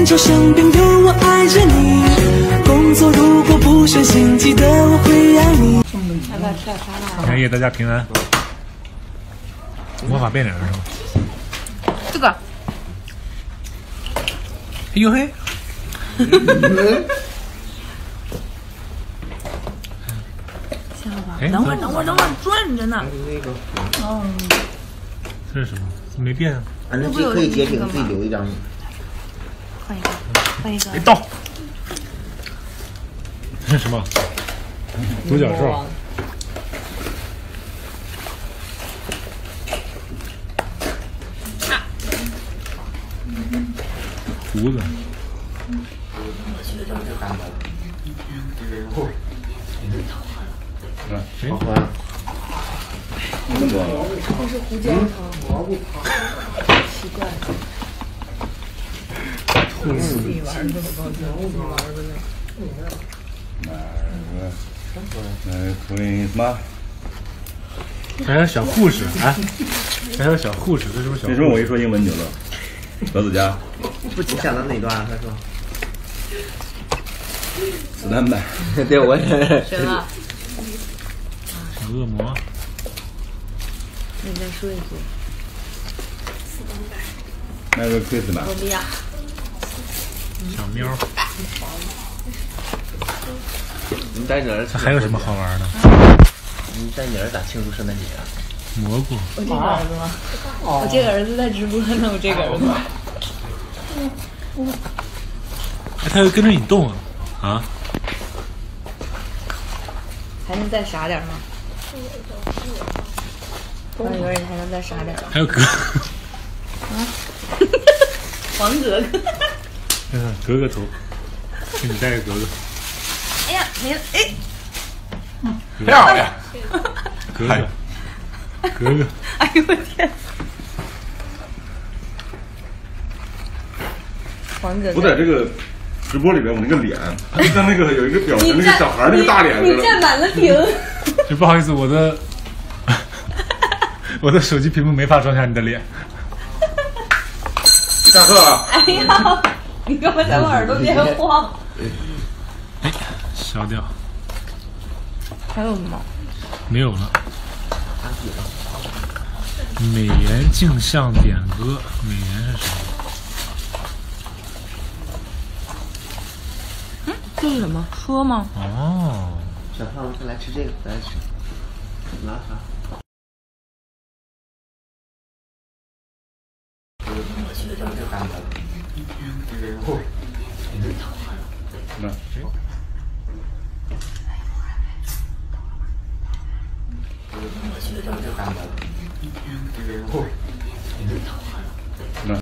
就像病友，我爱着你。工作如果不顺心，记得我会爱你。 要不要吃点沙拉？ 平安夜大家平安。魔法变脸是吗？ 这个。 哎呦嘿！ 下吧。 哎， 等会儿，转着呢。 那个， 哦。 这是什么？没变啊。 反正自己可以截屏，自己留一张。 换一个，换一个。 哎，到。这是什么？独角兽。胡子。 好喝。那么多。 这是胡椒汤。奇怪。自己玩这么高兴，自己玩的那可以什么？ 还有小护士，哎，还有小护士，这是不是小护士？ 为什么我一说英文你就乐？何子佳， 不只想到哪段？他说。 子弹呗。 对，我也。 什么？ 小恶魔。 你再说一句。 那个 Kiss 吧。 我不要。 小喵。 你带你儿子。 还有什么好玩的？ 你带你儿子咋庆祝圣诞节啊？ 蘑菇。 我这个儿子吗？我这个儿子在直播呢，我这个儿子。 哎，他会跟着你动啊？啊？ 还能再傻点吗？我以为你还能再傻点。 还有格。 啊？黄格格。 格格头，给你带个格格。 哎呀，没了，哎。 漂亮。 格格。格格。 哎呦我天！黄格格。 我在这个直播里边，我那个脸，它就像那个有一个表情，那个小孩那个大脸似的。 你占满了屏。 就不好意思，我的手机屏幕没法装下你的脸。 下课啊！ 哎呀，你干嘛在我耳朵边晃？ 哎，消掉。 还有吗？ 没有了。美颜镜像点歌，美颜是什么？ 嗯，这是什么？说吗？ 哦。 小胖子，来吃这个，来吃。拿啥？ 那。那。